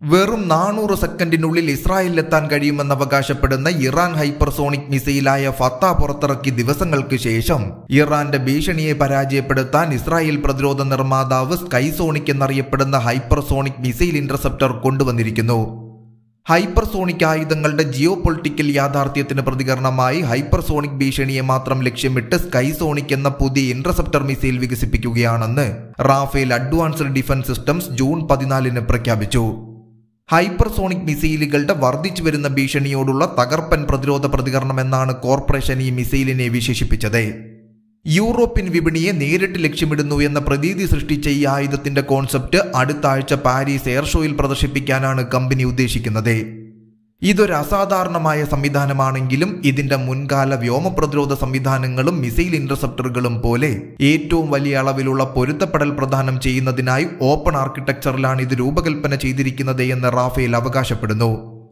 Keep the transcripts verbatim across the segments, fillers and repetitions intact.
വെറും നാനൂറ് സെക്കൻഡിനുള്ളിൽ ഇസ്രായേലിലെത്താൻ കഴിയുമെന്ന് അവകാശപ്പെടുന്ന ഇറാൻ ഹൈപ്പർസോണിക് മിസൈലായ ഫത്ത പുറത്തിറക്കി ദിവസങ്ങൾക്ക് ശേഷം ഇറാന്റെ ഭീഷണിയെ പരാജയപ്പെടുത്താൻ ഇസ്രായേൽ പ്രതിരോധ നിർമ്മാതാവ് സ്കൈസോണിക് എന്നറിയപ്പെടുന്ന ഹൈപ്പർസോണിക് മിസൈൽ ഇന്റർസെപ്റ്റർ കൊണ്ടുവന്നിരിക്കുന്നു. ഹൈപ്പർസോണിക് ആയുധങ്ങളുടെ ജിയോ പൊളിറ്റിക്കൽ യാഥാർത്ഥ്യത്തിന് പ്രതികരണമായി ഹൈപ്പർസോണിക് ഭീഷണിയെ മാത്രം ലക്ഷ്യമിട്ട് സ്കൈസോണിക് എന്ന പുതിയ ഇന്റർസെപ്റ്റർ മിസൈൽ വികസിപ്പിക്കുകയാണെന്ന് Rafael advanced defence systems June പതിനാലിന് പ്രഖ്യാപിച്ചു. ഹൈപ്പർസോണിക് മിസൈലുകളുടെ വർദ്ധിച്ചു വരുന്ന ഭീഷണിയോടുള്ള തകർപ്പൻ പ്രതിരോധ പ്രതികരണം എന്നാണ് കോർപ്പറേഷൻ ഈ മിസൈലിനെ വിശേഷിപ്പിച്ചത്. യൂറോപ്യൻ വിപണിയെ നേരിട്ട് ലക്ഷ്യമിടുന്നു എന്ന പ്രതീതി സൃഷ്ടിച്ച ഈ ആയുധത്തിന്റെ കോൺസെപ്റ്റ് അടുത്ത ആഴ്ച പാരീസ് എയർ ഷോയിൽ പ്രദർശിപ്പിക്കാനാണ് കമ്പനി ഉദ്ദേശിക്കുന്നത്. ഇതൊരു അസാധാരണമായ സംവിധാനമാണെങ്കിലും ഇതിന്റെ മുൻകാല വ്യോമ പ്രതിരോധ സംവിധാനങ്ങളും മിസൈൽ ഇന്റർസെപ്റ്ററുകളും പോലെ ഏറ്റവും വലിയ അളവിലുള്ള പൊരുത്തപ്പെടൽ പ്രദാനം ചെയ്യുന്നതിനായി ഓപ്പൺ ആർക്കിടെക്ചറിലാണ് ഇത് രൂപകൽപ്പന ചെയ്തിരിക്കുന്നത് എന്ന് റാഫേൽ അവകാശപ്പെടുന്നു.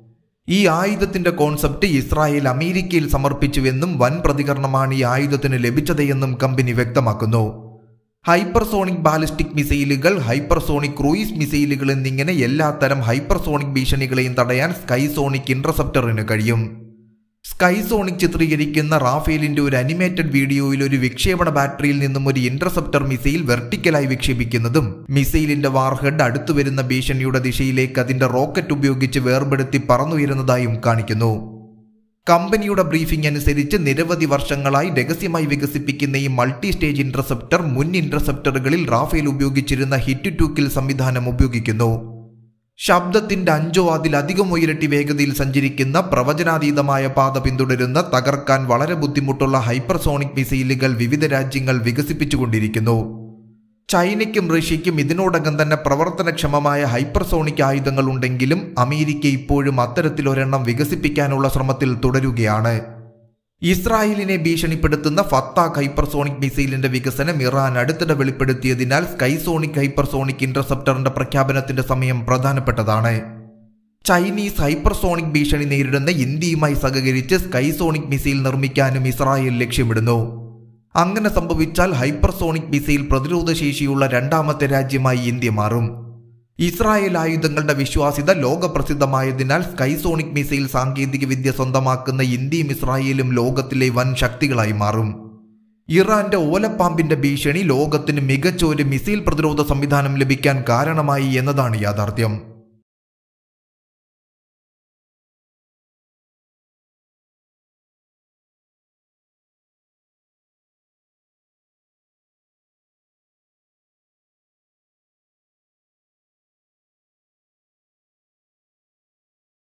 ഈ ആയുധത്തിന്റെ കോൺസെപ്റ്റ് ഇസ്രായേൽ അമേരിക്കയിൽ സമർപ്പിച്ചുവെന്നും വൻ പ്രതികരണമാണ് ഈ ആയുധത്തിന് ലഭിച്ചതെന്നും കമ്പനി വ്യക്തമാക്കുന്നു. ഹൈപ്പർസോണിക് ബാലിസ്റ്റിക് മിസൈലുകൾ, ഹൈപ്പർസോണിക് ക്രൂയിസ് മിസൈലുകൾ എന്നിങ്ങനെ എല്ലാത്തരം ഹൈപ്പർസോണിക് ഭീഷണികളെയും തടയാൻ സ്കൈസോണിക് ഇന്റർസെപ്റ്ററിന് കഴിയും. സ്കൈസോണിക് ചിത്രീകരിക്കുന്ന റാഫേലിന്റെ ഒരു അനിമേറ്റഡ് വീഡിയോയിൽ ഒരു വിക്ഷേപണ ബാറ്ററിയിൽ നിന്നും ഒരു ഇന്റർസെപ്റ്റർ മിസൈൽ വെർട്ടിക്കലായി വിക്ഷേപിക്കുന്നതും മിസൈലിന്റെ വാർഹെഡ് അടുത്തുവരുന്ന ഭീഷണിയുടെ ദിശയിലേക്ക് അതിന്റെ റോക്കറ്റ് ഉപയോഗിച്ച് വേർപെടുത്തി പറന്നുയരുന്നതായും കാണിക്കുന്നു. കമ്പനിയുടെ ബ്രീഫിംഗ് അനുസരിച്ച് നിരവധി വർഷങ്ങളായി രഹസ്യമായി വികസിപ്പിക്കുന്ന ഈ മൾട്ടി സ്റ്റേജ് ഇന്റർസെപ്റ്റർ മുൻ ഇന്റർസെപ്റ്ററുകളിൽ റാഫേൽ ഉപയോഗിച്ചിരുന്ന ഹിറ്റ് ടു കിൽ സംവിധാനം ഉപയോഗിക്കുന്നു. ശബ്ദത്തിന്റെ അഞ്ചോ അതിലധികം ഉയരട്ടി വേഗതയിൽ സഞ്ചരിക്കുന്ന പ്രവചനാതീതമായ പാത പിന്തുടരുന്ന തകർക്കാൻ വളരെ ബുദ്ധിമുട്ടുള്ള ഹൈപ്പർസോണിക് മിസൈലുകൾ വിവിധ രാജ്യങ്ങൾ വികസിപ്പിച്ചുകൊണ്ടിരിക്കുന്നു. ചൈനയ്ക്കും റഷ്യയ്ക്കും ഇതിനോടകം തന്നെ പ്രവർത്തനക്ഷമമായ ഹൈപ്പർസോണിക് ആയുധങ്ങൾ ഉണ്ടെങ്കിലും അമേരിക്ക ഇപ്പോഴും അത്തരത്തിലൊരെണ്ണം വികസിപ്പിക്കാനുള്ള ശ്രമത്തിൽ തുടരുകയാണ്. ഇസ്രായേലിനെ ഭീഷണിപ്പെടുത്തുന്ന ഫത്താഖ് ഹൈപ്പർസോണിക് മിസൈലിന്റെ വികസനം ഇറാൻ അടുത്തിടെ വെളിപ്പെടുത്തിയതിനാൽ സ്കൈസോണിക് ഹൈപ്പർസോണിക് ഇന്റർസെപ്റ്ററിന്റെ പ്രഖ്യാപനത്തിന്റെ സമയം പ്രധാനപ്പെട്ടതാണ്. ചൈനീസ് ഹൈപ്പർസോണിക് ഭീഷണി നേരിടുന്ന ഇന്ത്യയുമായി സഹകരിച്ച് സ്കൈസോണിക് മിസൈൽ നിർമ്മിക്കാനും ഇസ്രായേൽ ലക്ഷ്യമിടുന്നു. അങ്ങനെ സംഭവിച്ചാൽ ഹൈപ്പർസോണിക് മിസൈൽ പ്രതിരോധശേഷിയുള്ള രണ്ടാമത്തെ രാജ്യമായി ഇന്ത്യ മാറും. ഇസ്രായേൽ ആയുധങ്ങളുടെ വിശ്വാസ്യത ലോകപ്രസിദ്ധമായതിനാൽ സ്കൈസോണിക് മിസൈൽ സാങ്കേതിക വിദ്യ സ്വന്തമാക്കുന്ന ഇന്ത്യയും ഇസ്രായേലും ലോകത്തിലെ വൻ ശക്തികളായി മാറും. ഇറാന്റെ ഓലപ്പാമ്പിന്റെ ഭീഷണി ലോകത്തിന് മികച്ച ഒരു മിസൈൽ പ്രതിരോധ സംവിധാനം ലഭിക്കാൻ കാരണമായി എന്നതാണ് യാഥാർത്ഥ്യം.